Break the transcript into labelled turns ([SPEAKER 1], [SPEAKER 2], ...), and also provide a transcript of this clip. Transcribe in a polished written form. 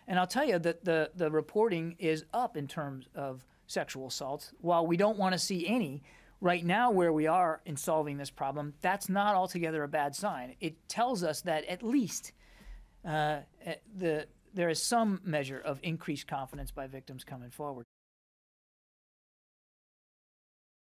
[SPEAKER 1] And I'll tell you that the reporting is up in terms of sexual assaults. While we don't want to see any, right now where we are in solving this problem, that's not altogether a bad sign. It tells us that at least there is some measure of increased confidence by victims coming forward.